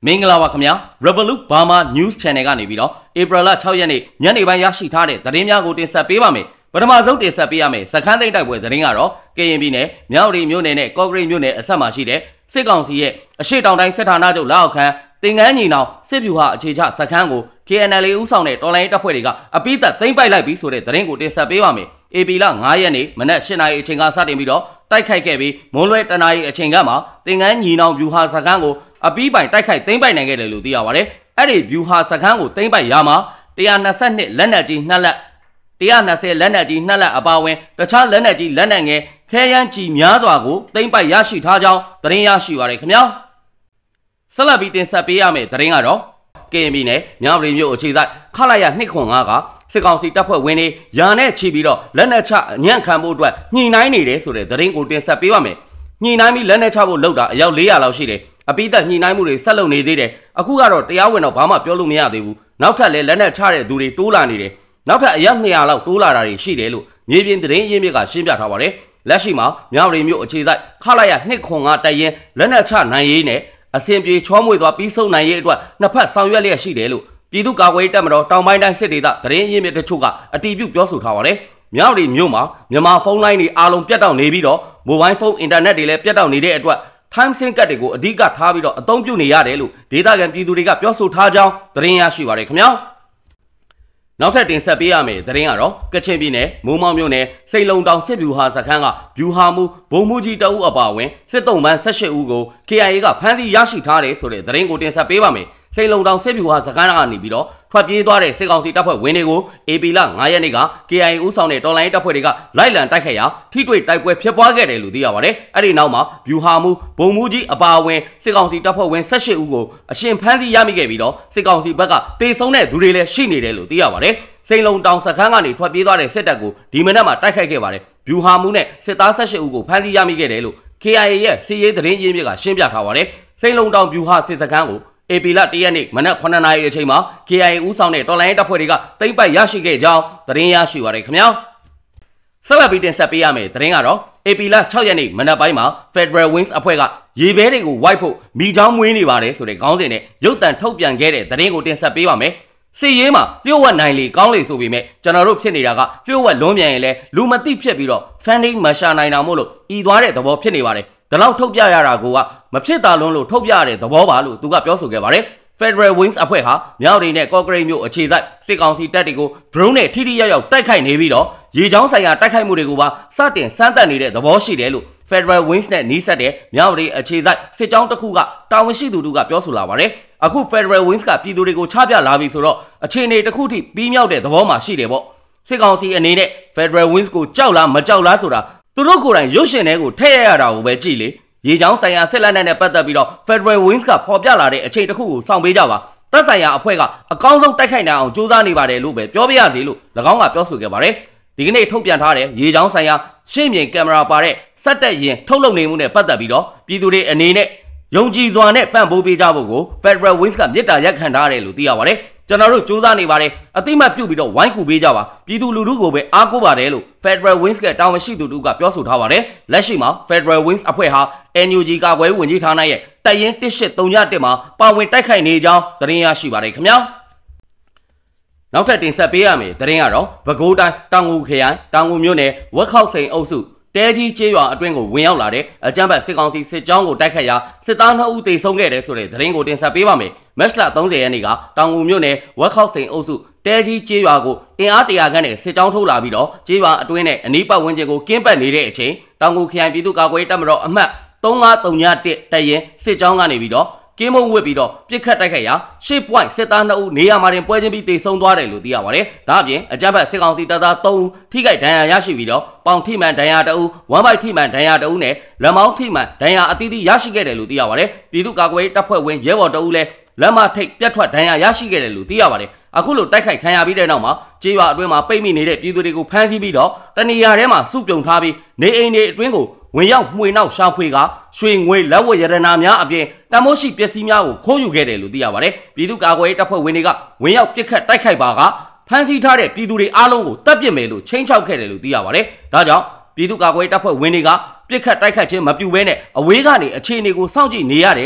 မင်္ဂလာပါခင်ဗျာ Revolut Burma News Channel ကနေပြီးတော့ April 6 ရက်နေ့ညနေပိုင်းရရှိထားတဲ့သတင်းများကိုတင်ဆက်ပေးပါမယ်ပထမဆုံးတင်ဆက်ပေးရမယ်စခန်းသိမ်းတိုက်ပွဲသတင်းကတော့ကရင်ပြည်နယ်မြောက်ရီမြို့နယ်နဲ့ကော့ကရိတ်မြို့နယ်အဆက်မှာရှိတဲ့စစ်ကောင်စီရဲ့အရှိတောင်တိုင်းစစ်ဌာနချုပ်လက်အောက်ခံတင်ကန်းညီနောင်စစ်ဗျူဟာအခြေချစခန်းကို KNL ဦးဆောင်တဲ့တော်လိုင်းတပ်ဖွဲ့တွေကအပိသက်သိမ်းပိုက်လိုက်ပြီးဆိုတဲ့သတင်းကိုတင်ဆက်ပေးပါမယ် AP လ9ရက်နေ့မနက်8 နာရီအချိန်ကစတင်ပြီးတော့တိုက်ခိုက်ခဲ့ပြီးမွန်းလွဲတနာရီအချိန်ကမှတင်ကန်းညီနောင်ဗျူဟာစခန်းကိုအပီးပိုင်တိုက်ခိုက်သိမ်းပိုက်နိုင်ခဲ့တယ်လို့သိရပါတယ်။အဲ့ဒီဗျူဟာစခန်းကိုသိမ်းပိုက်ရမှာ122လက်နက်ကြီး2လက်120လက်နက်ကြီး2လက်အပါအဝင်တခြားလက်နက်ကြီးလက်နက်ငယ်ခဲယမ်းကြီးများစွာကိုသိမ်းပိုက်ရရှိထားကြောင်းသတင်းရရှိပါရခင်ဗျာ။ဆက်လက်ပြီးတင်ဆက်ပေးရမယ့်သတင်းကတော့ KNB နဲ့မြောက်ရီမြို့အခြေစိုက်ခလာရ205ကစစ်ကောင်စီတပ်ဖွဲ့ဝင်တွေယာနဲ့ချီပြီးတော့လက်နက်ချညံ့ခံဖို့အတွက်ညှိနှိုင်းနေတယ်ဆိုတဲ့သတင်းကိုတင်ဆက်ပေးပါမယ်။ညှိနှိုင်းပြီးလက်နက်ချဖို့လုပ်တာအယောက်400လောက်ရှိတယ်။အပိသက်ညှိနှိုင်းမှုတွေဆက်လုပ်နေသေးတယ်အခုကတော့တရားဝင်တော့ဘာမှပြောလို့မရသေးဘူးနောက်ထပ်လည်းလက်နက်ချတဲ့သူတွေတိုးလာနေတယ်နောက်ထပ်အယောက်200လောက်တိုးလာတာတွေရှိတယ်လို့မြေပြင်သတင်းရင်းမြစ်ကရှင်းပြထားပါတယ်လက်ရှိမှာမြောက်ရီမြို့အခြေစိုက်ခလာရ205တိုက်ရင်လက်နက်ချနိုင်ရေးနဲ့အစဉ်ပြေချောမွေသွားပြီးဆုံးနိုင်ရေးအတွက်နှစ်ဖက်ဆောင်ရွက်လျက်ရှိတယ်လို့ပြည်သူ့ကာကွယ်ရေးတပ်မတော်တောင်ပိုင်းတိုင်းစစ်ဒေသသတင်းရင်းမြစ်တချို့ကအတည်ပြုပြောဆိုထားပါတယ်မြောက်ရီမြို့မှာမြန်မာဖုန်းလိုင်းတွေအားလုံးပြတ်တောက်နေပြီးတော့မိုဘိုင်းဖုန်းအင်တာနက်တွေလည်းပြတ်တောက်နေတဲ့အတွက်time sync ကတ်တွေကိုအဓိကထားပြီးတော့အသုံးပြုနေရတယ်လို့ဒေသခံပြည်သူတွေကပြောဆိုထားကြောင်းသတင်းရရှိပါရခင်ဗျာနောက်ထပ်တင်ဆက်ပေးရမယ့်သတင်းကတော့ကချင်ပြည်နယ်မိုးမောက်မြို့နယ်စိန်လုံတောင်စစ်ဗျူဟာစခန်းကဗျူဟာမှုဘုံမှုကြီးတအုပ်အပါအဝင်စစ်တုံးပန်း18ဦးကို KIA ကဖမ်းဆီးရရှိထားတယ်ဆိုတဲ့သတင်းကိုတင်ဆက်ပေးပါမယ်စိန်လုံတောင်စစ်ဗျူဟာစခန်းကနေပြီးတော့ထွက်ပြေးသွားတဲ့စစ်ကောင်စီတပ်ဖွဲ့ဝင်တွေကို AP လ9ရက်နေ့က KIA ဦးဆောင်တဲ့တော်လိုင်းတပ်ဖွဲ့တွေကလိုက်လံတိုက်ခိုက်ရာထိတွေ့တိုက်ပွဲဖြစ်ပွားခဲ့တယ်လို့သိရပါတယ်။အဲ့ဒီနောက်မှာဗျူဟာမှုဘုံမှုကြီးအပါအဝင်စစ်ကောင်စီတပ်ဖွဲ့ဝင်18ဦးကိုအရှင်ဖမ်းဆီးရမိခဲ့ပြီးတော့စစ်ကောင်စီဘက်ကတေဆုံးတဲ့သူတွေလည်းရှိနေတယ်လို့သိရပါတယ်။စိန်လုံတောင်စခန်းကနေထွက်ပြေးသွားတဲ့စစ်တပ်ကိုဒီမနက်မှာတိုက်ခိုက်ခဲ့ပါတယ်။ဗျူဟာမှုနဲ့စစ်သား18ဦးကိုဖမ်းဆီးရမိခဲ့တယ်လို့ KIA ရဲ့စီရေးသတင်းရင်းမြစ်ကရှင်းပြထားပါတယ်။စိန်လုံတောင်ဗျူဟာစစ်စခန်းကိုAP လ1ရက်နေ့မနက်9 နာရီအချိန်မှာ KIA ဦးဆောင်တဲ့တော်လိုင်းတပ်ဖွဲ့တွေကသိမ်းပိုက်ရရှိခဲ့ကြောင်းသတင်းရရှိပါရခင်ဗျာဆက်လက်ပြီးတင်ဆက်ပေးရမယ့်သတင်းကတော့ AP လ6ရက်နေ့မနက်ပိုင်းမှာ Federal Wings အဖွဲ့ကရေဘဲတွေကိုဝိုက်ဖို့မိချောင်းမွေးနေပါတယ်ဆိုတဲ့ခေါင်းစဉ်နဲ့ရုပ်သံထုတ်ပြန်ခဲ့တဲ့သတင်းကိုတင်ဆက်ပေးပါမယ်စီရေးမှာလျှို့ဝှက်နိုင်လေကောင်းလေဆိုပေမဲ့ကျွန်တော်တို့ဖြစ်နေတာကလျှို့ဝှက်လွန်ပြန်ရင်လဲလူမသိဖြစ်ပြီးတော့ funding မရှာနိုင်တာမို့လို့ဤသွားတဲ့သဘောဖြစ်နေပါတယ်ဒါလောက်ထုတ်ပြရတာကမဖြစ်တာလုံးလို့ထုတ်ပြရတဲ့သဘောပါလို့သူကပြောဆိုခဲ့ပါတယ် Federal Wings အဖွဲ့ဟာမြောက်ရီနဲ့ကော့ကရိတ်မြို့အခြေစိုက်စစ်ကောင်စီတပ်တွေကို drone နဲ့ထိထိရောက်ရောက်တိုက်ခိုက်နေပြီးတော့ရေချောင်းဆိုင်ရာတိုက်ခိုက်မှုတွေကိုပါစတင်စမ်းသပ်နေတဲ့သဘောရှိတယ်လို့ Federal Wings နဲ့နှီးစပ်တဲ့မြောက်ရီအခြေစိုက်စစ်ကြောင်းတစ်ခုကတာဝန်ရှိသူတို့ကပြောဆိုလာပါတယ်အခု Federal Wings ကပြည်သူတွေကိုချပြလာပြီဆိုတော့အခြေအနေတစ်ခုထိပြီးမြောက်တဲ့သဘောမှာရှိတယ်ပေါ့စစ်ကောင်စီအနေနဲ့ Federal Wings ကိုကြောက်လားမကြောက်လားဆိုတာသူတို့ကိုယ်တိုင်ရုပ်ရှင်တွေကိုထည့်ရတာကိုပဲကြည့်လေရေချောင်းဆိုင်ရာဆက်လက်နဲ့ပတ်သက်ပြီးတော့ Federal Wings ကပေါ်ပြလာတဲ့အချိန်တစ်ခုကိုစောင့်ပေးကြပါတပ်ဆိုင်ရာအဖွဲ့ကအကောင်းဆုံးတိုက်ခိုက်နိုင်အောင်စူးစမ်းနေပါတယ်လို့ပဲပြောပြရစီလို့၎င်းကပြောဆိုခဲ့ပါတယ်ဒီကနေ့ထုတ်ပြန်ထားတဲ့ရေချောင်းဆိုင်ရာရှင်းမြင်ကင်မရာပါတဲ့စက်တက်ရင်ထုတ်လုပ်နေမှုနဲ့ပတ်သက်ပြီးတော့ပြည်သူတွေအနေနဲ့ယုံကြည်စွာနဲ့ပံ့ပိုးပေးကြဖို့ကို Federal Wings ကမြစ်တာရက်ခံထားတယ်လို့သိရပါတယ်ကျွန်တော်တို့စူးစမ်းနေပါတယ်အတိမတ်ပြုတ်ပြီးတော့ဝိုင်းကူပေးကြပါပြည်သူလူထုကိုပဲအားကိုးပါတယ်လို့ Federal Wings ကတာဝန်ရှိသူတို့ကပြောဆိုထားပါတယ်လက်ရှိမှာ Federal Wings အဖွဲ့ဟာ NUG ကကွယ်ဝင်ကြီးဌာနရဲ့တပ်ရင်း1831မှာပါဝင်တိုက်ခိုက်နေကြောင်းသတင်းရရှိပါတယ်ခင်ဗျာနောက်ထပ်တင်ဆက်ပေးရမယ်သတင်းကတော့ပဲခူးတိုင်းတောင်ငူခရိုင်တောင်ငူမြို့နယ်ဝက်ခောက်စိန်အုပ်စုတဲကြီးကျေးရွာအတွင်းကိုဝင်ရောက်လာတဲ့အကြမ်းဖက်စစ်ကောင်စီစစ်ကြောင်းကိုတိုက်ခတ်ရာစစ်သား2ဦးသေဆုံးခဲ့တယ်ဆိုတဲ့သတင်းကိုတင်ဆက်ပေးပါမယ်။မတ်လ30ရက်နေ့ကတောင်ငူမြို့နယ်ဝက်ခောက်စိန်အုပ်စုတဲကြီးကျေးရွာကိုအင်အား100ခန့်နဲ့စစ်ကြောင်းထုတ်လာပြီးတော့ကျေးရွာအတွင်းနဲ့အနီးပတ်ဝန်းကျင်ကိုကင်းပတ်နေတဲ့အချိန်တောင်ငူခရိုင်ပြည်သူ့ကာကွယ်ရေးတပ်မတော်အမှတ်3531တပ်ရင်းစစ်ကြောင်းကနေပြီးတော့ကင်းမုံဝစ်ပြီးတော့ပြစ်ခတ်တိုက်ခိုက်ရာရှေ့ပွိုင်းစစ်သား2ဦးနေရာမှာတင်ပွဲချင်းပြီးတေဆုံးသွားတယ်လို့သိရပါတယ်။ဒါအပြင်အကြမ်းဖက်စစ်ကောင်စီတပ်သား3ဦးထိခိုက်ဒဏ်ရာရရှိပြီးတော့ပေါင်ထိမှန်ဒဏ်ရာ2ဦးဝမ်ဘိုက်ထိမှန်ဒဏ်ရာ2ဦးနဲ့လက်မောင်းထိမှန်ဒဏ်ရာအသီးသီးရရှိခဲ့တယ်လို့သိရပါတယ်။ပြည်သူ့ကာကွယ်ရေးတပ်ဖွဲ့ဝင်ရဲဘော်2ဦးလည်းလက်မထိတ်ပြတ်ထွက်ဒဏ်ရာရရှိခဲ့တယ်လို့သိရပါတယ်။အခုလိုတိုက်ခိုက်ခံရပြီးတဲ့နောက်မှာကျေးရွာအတွင်းမှာပိတ်မိနေတဲ့ပြည်သူတွေကိုဖမ်းဆီးပြီးတော့တနေရာထဲမှာစုပြုံထားပြီးနေအိမ်တွေအတွင်းကိုဝင်ရောက်မှွေနောက်ရှာဖွေကရွှေငွေလက်ဝတ်ရတနာများအပြင်တမိုးရှိပစ္စည်းများကိုခိုးယူခဲ့တယ်လို့သိရပါတယ်။ပြည်သူ့ကာကွယ်ရေးတပ်ဖွဲ့ဝင်တွေကဝင်ရောက်ပစ်ခတ်တိုက်ခိုက်ပါကဖမ်းဆီးထားတဲ့ပြည်သူတွေအားလုံးကိုတပ်ပစ်မယ်လို့ချိန်ချောက်ခဲ့တယ်လို့သိရပါတယ်။ဒါကြောင့်ပြည်သူ့ကာကွယ်ရေးတပ်ဖွဲ့ဝင်တွေကပစ်ခတ်တိုက်ခတ်ခြင်းမပြုဘဲနဲ့အဝေးကနေအခြေအနေကိုစောင့်ကြည့်နေရတယ်လို့တ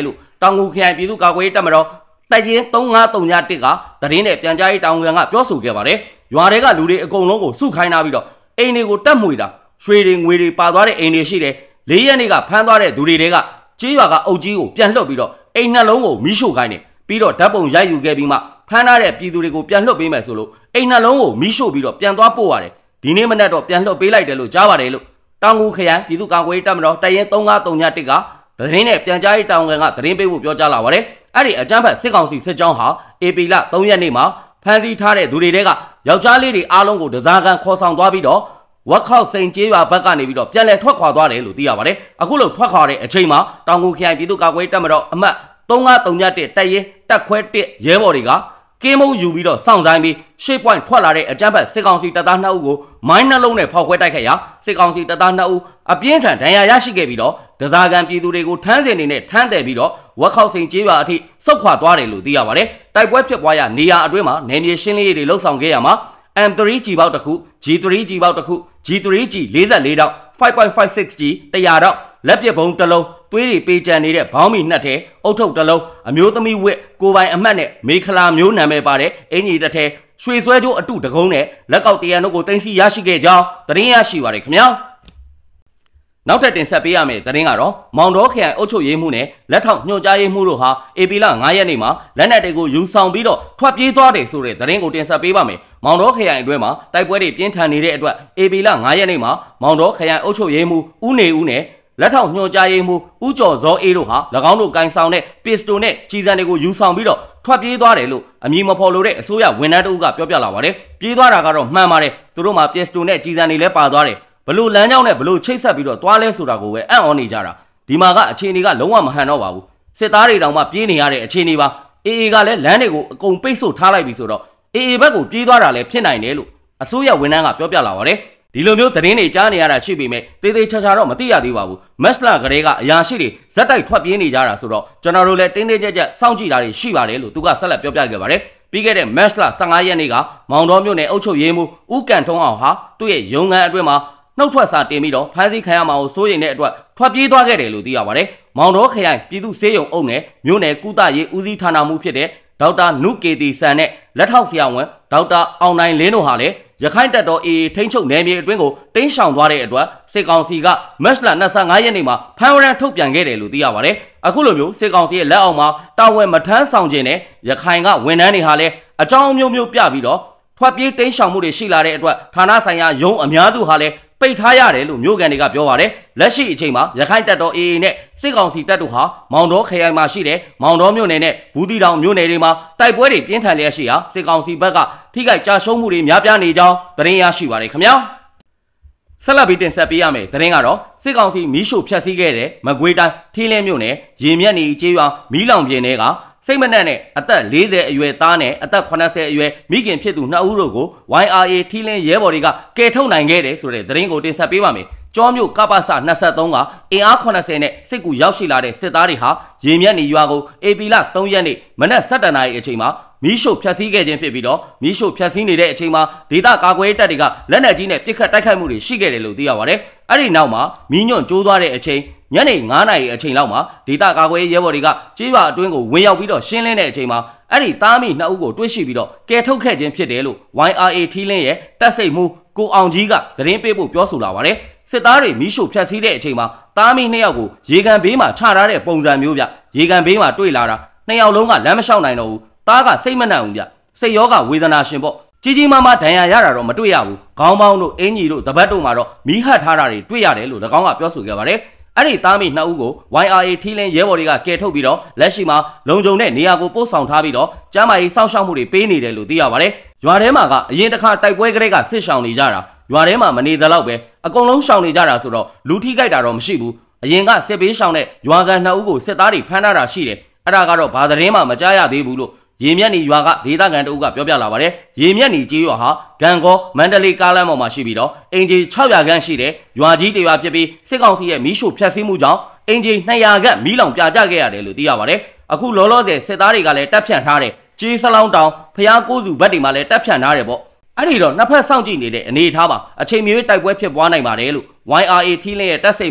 တောင်ငူခရိုင်ပြည်သူ့ကာကွယ်ရေးတပ်မတော်တိုက်ရင်3531ကသတင်းနဲ့ပြန်ကြားရေးတာဝန်ခံကပြောဆိုခဲ့ပါတယ်ရွာတွေကလူတွေအကုန်လုံးကိုစုခိုင်းထားပြီးတော့အိမ်တွေကိုတက်မှွေတာရွှေတွေငွေတွေပါသွားတဲ့အိမ်တွေရှိတယ်4ရက်နေ့ကဖမ်းသွားတဲ့သူတွေကကြေးရွာကအုပ်ကြီးကိုပြန်လှုပ်ပြီးတော့အိမ်နှလုံးကိုမီးရှို့ခိုင်းတယ်ပြီးတော့ဓာတ်ပုံရိုက်ယူခဲ့ပြီးမှဖမ်းထားတဲ့ပြည်သူတွေကိုပြန်လှုပ်ပေးမယ်ဆိုလို့အိမ်နှလုံးကိုမီးရှို့ပြီးတော့ပြန်သွားပို့ရတယ်ဒီနေ့မနက်တော့ပြန်လှုပ်ပေးလိုက်တယ်လို့ကြားပါတယ်လို့တောင်ငူခရိုင်ပြည်သူ့ကာကွယ်ရေးတပ်မတော်တိုက်ရင်3531ကသတင်းနဲ့ပြန်ကြားရေးတာဝန်ခံကသတင်းပေးဖို့ပြောကြားလာပါတယ်အဲ့ဒီအကြမ်းဖက်စစ်ကောင်စီစစ်ကြောင်းဟာဧပြီလ3ရက်နေ့မှာဖမ်းဆီးထားတဲ့သူတွေကယောက်ျားလေးတွေအားလုံးကိုတစားကန်ခေါ်ဆောင်သွားပြီးတော့ဝက်ခောက်စိန်ကျေးရွာဘက်ကနေပြီးတော့ပြန်လည်ထွက်ခွာသွားတယ်လို့သိရပါတယ်အခုလိုထွက်ခွာတဲ့အချိန်မှာတောင်ငူခရိုင်ပြည်သူ့ကာကွယ်ရေးတပ်မတော်အမှတ်3531တိုက်ရင်တက်ခွဲ1ရဲဘော်တွေကကင်းမုံယူပြီးတော့စောင့်ဆိုင်ပြီးရှေ့ပွိုင်းထွက်လာတဲ့အကြမ်းဖက်စစ်ကောင်စီတပ်သား2ဦးကိုမိုင်းနှလုံးနဲ့ဖောက်ခွဲတိုက်ခဲ့ရာစစ်ကောင်စီတပ်သား2ဦးအပြင်းထန်ဒဏ်ရာရရှိခဲ့ပြီးတော့ဒဇာကန်ပြည်သူတွေကိုထမ်းစင်နေနဲ့ထမ်းတယ်ပြီးတော့ဝက်ခောက်စိန်ကျေးရွာအထိဆုတ်ခွာသွားတယ်လို့သိရပါတယ်တိုက်ပွဲဖြစ်ပွားရာနေရာအတွင်းမှာနယ်မြေရှင်းလင်းရေးတွေလှုပ်ဆောင်ခဲ့ရမှာ M3G ပေါက်တစ်ခု G3G ပေါက်တစ်ခု G3G 44တောက် 5.56G 100တောက်လက်ပစ်ဘုံတစ်လုံးသွေးတွေပေးကြံနေတဲ့ဘောင်းမီ2ထဲအုတ်ထုတ်တစ်လုံးအမျိုးသမီးဝက်ကိုပိုင်အမှတ်နဲ့မေခလာမျိုးနာမည်ပါတဲ့အင်ကြီးတစ်ထဲရွှေဆွဲကြိုးအတုတကုန်းနဲ့လက်ကောက်တရံတို့ကိုတင်စီရရှိခဲ့ကြောင်းသတင်းရရှိပါတယ်ခင်ဗျာနောက်ထပ်တင်ဆက်ပေးရမယ့်သတင်းကတော့မောင်တော်ခရိုင်အုပ်ချုပ်ရေးမှုနဲ့လက်ထောက်ညွှန်ကြားရေးမှုတို့ဟာဧပြီလ9ရက်နေ့မှာလက်နက်တွေကိုယူဆောင်ပြီးတော့ထွက်ပြေးသွားတယ်ဆိုတဲ့သတင်းကိုတင်ဆက်ပေးပါမယ်မောင်တော်ခရိုင်အတွင်းမှာတိုက်ပွဲတွေပြင်းထန်နေတဲ့အတွက်ဧပြီလ9ရက်နေ့မှာမောင်တော်ခရိုင်အုပ်ချုပ်ရေးမှုဦးနေဦးနဲ့လက်ထောက်ညွှန်ကြားရေးမှုဦးကျော်ဇောအေးတို့ဟာ၎င်းတို့ကင်ဆောင်တဲ့ပစ္စတိုနဲ့ကြီးစံတွေကိုယူဆောင်ပြီးတော့ထွက်ပြေးသွားတယ်လို့အမည်မဖော်လိုတဲ့အစိုးရဝန်ထမ်းတို့ကပြောပြလာပါတယ်ပြေးသွားတာကတော့မှန်ပါတယ်သူတို့မှာပစ္စတိုနဲ့ကြီးစံတွေလည်းပါသွားတယ်ဘလို့လမ်းကြောင်းနဲ့ဘလို့ချိတ်ဆက်ပြီးတော့သွားလဲဆိုတာကိုပဲအံ့ဩနေကြတာဒီမှာကအခြေအနေကလုံးဝမဟန်တော့ပါဘူးစစ်သားတွေတောင်မှပြေးနေရတဲ့အခြေအနေပါအေအေကလည်းလမ်းတွေကိုအကုန်ပိတ်ဆို့ထားလိုက်ပြီဆိုတော့အေအေဘက်ကိုပြေးသွားတာလည်းဖြစ်နိုင်တယ်လို့အစိုးရဝန်ထမ်းကပြောပြလာပါတယ်ဒီလိုမျိုးသတင်းတွေကြားနေရတာရှိပေမဲ့တေးသေးချာချာတော့မသိရသေးပါဘူးမက်စလာကလေးကအရာရှိတွေဇက်တိုက်ထွက်ပြေးနေကြတာဆိုတော့ကျွန်တော်တို့လည်းတင်းတင်းကြပ်ကြပ်စောင့်ကြည့်တာတွေရှိပါတယ်လို့သူကဆက်လက်ပြောပြခဲ့ပါတယ်ပြီးခဲ့တဲ့မက်စလာ15ရက်နေ့ကမောင်တော်မြို့နယ်အုပ်ချုပ်ရေးမှူးဦးကန်ထုံးအောင်ဟာသူ့ရဲ့ရုံးခန်းအတွင်းမှာနှုတ်ထွက်စာတင်ပြီးတော့ဖမ်းဆီးခံရမှာကိုစိုးရိမ်တဲ့အတွက်ထွက်ပြေးသွားခဲ့တယ်လို့သိရပါတယ်။မောင်တော်ခရိုင်ပြည်သူ့စေယုံအုပ်နဲ့မြို့နယ်ကုသရေးဦးစီးဌာနမှူးဖြစ်တဲ့ဒေါက်တာနုကေတီဆန်နဲ့လက်ထောက်ဆရာဝန်ဒေါက်တာအောင်နိုင်လင်းတို့ဟာလည်းရခိုင်တပ်တော် AA ထိန်းချုပ်နယ်မြေအတွင်းကိုတင်းရှောင်သွားတဲ့အတွက်စစ်ကောင်စီကမက်စလာ25ရက်နေ့မှာဖမ်းဝရမ်းထုတ်ပြန်ခဲ့တယ်လို့သိရပါတယ်။အခုလိုမျိုးစစ်ကောင်စီရဲ့လက်အောက်မှာတာဝန်မထမ်းဆောင်ခြင်းနဲ့ရခိုင်ကဝန်ထမ်းတွေဟာလည်းအကြောင်းအမျိုးမျိုးပြပြီးတော့ထွက်ပြေးတင်းရှောင်မှုတွေရှိလာတဲ့အတွက်ဌာနဆိုင်ရာရုံးအများစုဟာလည်းပိတ်ထားရတယ်လို့မြို့ကန်တွေကပြောပါတယ်လက်ရှိအချိန်မှာရခိုင်တပ်တော် AA နဲ့စစ်ကောင်စီတပ်တို့ဟာမောင်တော်ခရိုင်မှာရှိတဲ့မောင်တော်မြို့နယ်နဲ့ဘူးတီတောင်မြို့နယ်တွေမှာတိုက်ပွဲတွေပြင်းထန်လျက်ရှိရာစစ်ကောင်စီဘက်ကထိခိုက်ကြရှုံးမှုတွေများပြားနေကြောင်းသတင်းရရှိပါတယ်ခင်ဗျာဆက်လက်ပြီးတင်ဆက်ပေးရမယ်သတင်းကတော့စစ်ကောင်စီမီးရှို့ဖျက်ဆီးခဲ့တဲ့မကွေးတိုင်းထီးလင်းမြို့နယ်ရေမြက်နေကျေးရွာမီးလောင်ပြင်းတွေကစိတ်မနှံ့နဲ့အသက်40အရွယ်သားနဲ့အသက်80အရွယ်မိခင်ဖြစ်သူ2ဦးတို့ကို YRA ထီလင်းရဲဘော်တွေကကယ်ထုတ်နိုင်ခဲ့တယ်ဆိုတဲ့သတင်းကိုတင်ဆက်ပေးပါမယ်။ကျောမြို့ကပ္ပစ23ကအင်အား80နဲ့စစ်ကူရောက်ရှိလာတဲ့စစ်သားတွေဟာရေမြက်နေရွာကိုဧပြီလ3ရက်နေ့မနက်7:00နာရီအချိန်မှာမီးရှို့ဖျက်ဆီးခဲ့ခြင်းဖြစ်ပြီးတော့မီးရှို့ဖျက်ဆီးနေတဲ့အချိန်မှာဒေသကာကွယ်ရေးတပ်တွေကလက်နက်ကြီးနဲ့ပစ်ခတ်တိုက်ခိုက်မှုတွေရှိခဲ့တယ်လို့သိရပါတယ်။အဲ့ဒီနောက်မှာမီးညွန့်ကျိုးသွားတဲ့အချိန်ညနေ9:00နာရီအချိန်လောက်မှာဒေသကာကွယ်ရေးရဲဘော်တွေကကြေးရွာအတွင်းကိုဝင်ရောက်ပြီးတော့ရှင်းလင်းတဲ့အချိန်မှာအဲ့ဒီသားမိ2ဦးကိုတွေ့ရှိပြီးတော့ကယ်ထုတ်ခဲ့ခြင်းဖြစ်တယ်လို့ YRA ထီလင်းရဲ့တပ်စိတ်မှုကိုအောင်ကြီးကသတင်းပေးဖို့ပြောဆိုလာပါတယ်စစ်သားတွေမီးရှို့ဖျက်ဆီးတဲ့အချိန်မှာသားမိ2ယောက်ကိုရေကန်ဘေးမှာချထားတဲ့ပုံစံမျိုးဗျရေကန်ဘေးမှာတွေ့လာတာ2ယောက်လုံးကလမ်းမလျှောက်နိုင်တော့ဘူးသားကစိတ်မနှံ့ဘူးဗျစိတ်ရောဂါဝေဒနာရှင်ပေါ့ကြီးကြီးမားမားဒဏ်ရာရတာတော့မတွေ့ရဘူးခေါင်းပေါင်းတို့အင်ကြီးတို့တပတ်တို့မှာတော့မီးဟတ်ထားတာတွေတွေ့ရတယ်လို့၎င်းကပြောဆိုခဲ့ပါတယ်အဲ့ဒီသားမိ2ဦးကို YRA ထီလင်းရဲဘော်တွေကကယ်ထုတ်ပြီးတော့လက်ရှိမှာလုံခြုံတဲ့နေရာကိုပို့ဆောင်ထားပြီးတော့ကျမ်းမာရေးစောင့်ရှောက်မှုတွေပေးနေတယ်လို့သိရပါတယ်။ရွာထဲမှာကအရင်တစ်ခါတိုက်ပွဲကလေးကစစ်ရှောင်နေကြတာရွာထဲမှာမနေသလောက်ပဲအကုန်လုံးရှောင်နေကြတာဆိုတော့လူထိကြိုက်တာတော့မရှိဘူး။အရင်ကစစ်ပေးရှောင်တဲ့ရွာကန်2ဦးကိုစစ်သားတွေဖမ်းထားတာရှိတယ်။အဲ့ဒါကတော့ဘာသတင်းမှမကြားရသေးဘူးလို့ရေမြက်နီရွာကဒေသခံတအုပ်ကပြောပြလာပါတယ်ရေမြက်နီကျေးရွာဟာဂံကောမန္တလေးကားလမ်းပေါ်မှာရှိပြီးတော့အင်ဂျီ600ခန့်ရှိတဲ့ရွာကြီးတရွာဖြစ်ပြီးစစ်ကောင်စီရဲ့မီးရှို့ဖျက်ဆီးမှုကြောင့်အင်ဂျီ200ခန့်မီးလောင်ပြာကျခဲ့ရတယ်လို့သိရပါတယ်အခုလောလောဆယ်စစ်သားတွေကလည်းတပ်ဖြန့်ထားတယ်ကျေးစလောင်းတောင်ဖျားကိုးစုဘက်တွေမှာလည်းတပ်ဖြန့်ထားတယ်ပေါ့အဲ့ဒီတော့နှစ်ဖက်စောင့်ကြည့်နေတဲ့အနေအထားပါအချိန်မီတိုက်ပွဲဖြစ်ပွားနိုင်ပါတယ်လို့ YRA ထီးလင်းရဲ့တပ်စိတ်မှု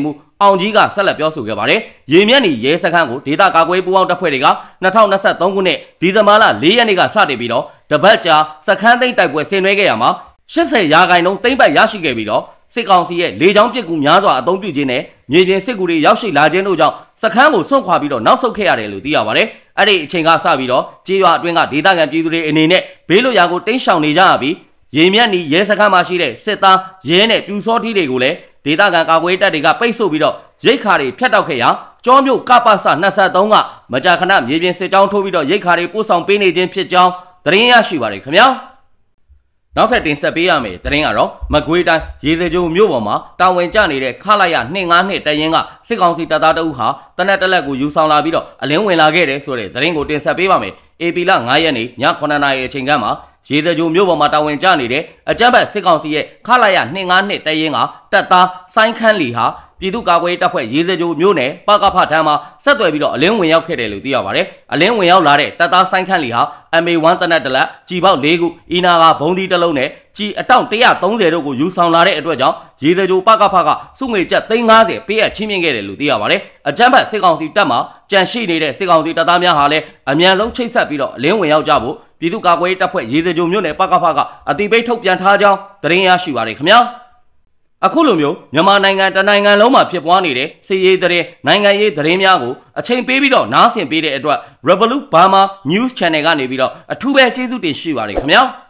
အောင်ကြီးကဆက်လက်ပြောဆိုခဲ့ပါတယ်ရေမြက်နီရဲစခန်းကိုဒေသကာကွယ်ပူးပေါင်းတပ်ဖွဲ့တွေက2023ခုနှစ်ဒီဇင်ဘာလ4ရက်နေ့ကစတင်ပြီးတော့တပတ်ကြာစခန်းသိမ်းတိုက်ပွဲဆင်နွှဲခဲ့ရမှာ80ရာခိုင်နှုန်းသိမ်းပိုက်ရရှိခဲ့ပြီးတော့စစ်ကောင်စီရဲ့လေကြောင်းပစ်ကူများစွာအသုံးပြုခြင်းနဲ့မြေပြင်စစ်ကူတွေရောက်ရှိလာခြင်းတို့ကြောင့်စခန်းကိုစွန့်ခွာပြီးတော့နောက်ဆုတ်ခဲ့ရတယ်လို့သိရပါတယ်။အဲ့ဒီအချိန်ကစပြီးတော့ကြေးရွာအတွင်းကဒေသခံပြည်သူတွေအနေနဲ့ဘေးလွတ်ရာကိုတိမ်းရှောင်နေကြရပြီးရေမြက်နီရဲစခန်းမှာရှိတဲ့စစ်သားရဲနဲ့ပြူစောထီးတွေကိုလည်းဒေသခံကာကွယ်တပ်တွေကပိတ်ဆို့ပြီးတော့ရိတ်ခါတွေဖျက်တောက်ခဲ့ရာကျောမြို့ကပစ23ကမကြာခဏမြေပြင်စစ်ကြောင်းထိုးပြီးတော့ရိတ်ခါတွေပို့ဆောင်ပေးနေခြင်းဖြစ်ကြောင်းသတင်းရရှိပါတယ်ခင်ဗျာနောက်ထပ်တင်ဆက်ပေးရမယ်သတင်းကတော့မကွေးတိုင်းရေစကြိုမြို့ပေါ်မှာတာဝန်ကျနေတဲ့ခလာရ252တရင်ကစစ်ကောင်စီတပ်သားတအုပ်ဟာတနက်တက်လက်ကိုယူဆောင်လာပြီးတော့အလင်းဝင်လာခဲ့တယ်ဆိုတဲ့သတင်းကိုတင်ဆက်ပေးပါမယ်။ AP လ9ရက်နေ့ည9နာရီအချိန်ကမှရေစကြိုမြို့ပေါ်မှာတာဝန်ကျနေတဲ့အကြမ်းဖက်စစ်ကောင်စီရဲ့ခလာရ252တရင်ကတပ်သားဆိုင်းခန်းလီဟာပြည်သူ့ကာကွယ်တပ်ဖွဲ့ရေစကြိုမြို့နယ်ပကဖထမ်းမှာဆက်သွယ်ပြီးတော့အလင်းဝင်ရောက်ခဲ့တယ်လို့သိရပါတယ်။အလင်းဝင်ရောက်လာတဲ့တပ်သားဆိုင်းခန်းလီဟာ MA1 တနက်တလက်ကြီးပေါက်4ခုအီနာကဘုံဒီတစ်လုံးနဲ့ကြီးအတောင့်130တို့ကိုယူဆောင်လာတဲ့အတွက်ကြောင့်ရေစကြိုပကဖကစုငွေကျပ်350ပေးအပ်ချင်းမြင့်ခဲ့တယ်လို့သိရပါတယ်။အကြမ်းဖက်စစ်ကောင်စီတပ်မှာကြန့်ရှိနေတဲ့စစ်ကောင်စီတပ်သားများဟာလည်းအမြန်ဆုံးချိတ်ဆက်ပြီးတော့အလင်းဝင်ရောက်ကြဖို့ပြည်သူ့ကာကွယ်တပ်ဖွဲ့ရေစကြိုမြို့နယ်ပကဖကအတိပိတ်ထုတ်ပြန်ထားကြောင်းသတင်းရရှိပါတယ်ခင်ဗျာ။အခုလိုမျိုးမြန်မာနိုင်ငံတနိုင်ငံလုံးမှာဖြစ်ပွားနေတဲ့စစ်ရေးသတင်းနိုင်ငံရေးသတင်းများကိုအချိန်ပေးပြီးတော့နားဆင်ပေးတဲ့အတွက် Revolut Burma News Channel ကနေပြီးတော့အထူးပဲကျေးဇူးတင်ရှိပါတယ်ခင်ဗျာ။